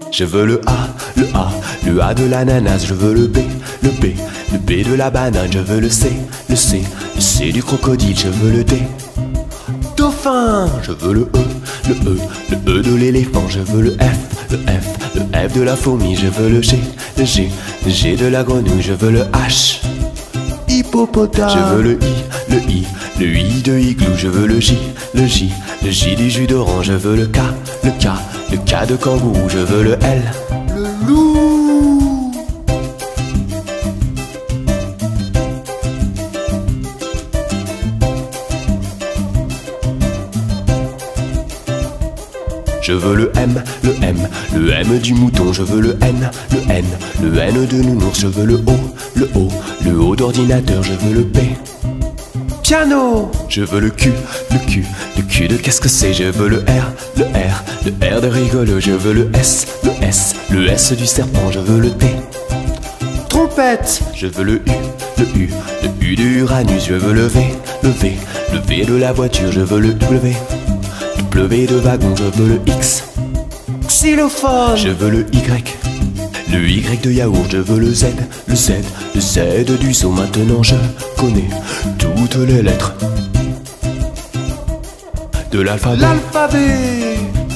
Je veux le A, le A de l'ananas. Je veux le B, le B de la banane. Je veux le C, le C du crocodile. Je veux le D, dauphin. Je veux le E de l'éléphant. Je veux le F de la fourmi. Je veux le G de la grenouille. Je veux le H, hippopotame. Je veux le I de igloo. Je veux le J du jus d'orange. Je veux le K de kangourou. Je veux le L, le loup. Je veux le M du mouton. Je veux le N de nounours. Je veux le O d'ordinateur. Je veux le P, piano. Je veux le Q de qu'est-ce que c'est. Je veux le R de rigolo. Je veux le S du serpent. Je veux le T, trompette. Je veux le U de Uranus. Je veux le V de la voiture. Je veux le W de wagon. Je veux le X, xylophone. Je veux le Y de yaourt. Je veux le Z du zoo. Maintenant je connais toutes les lettres de l'alphabet.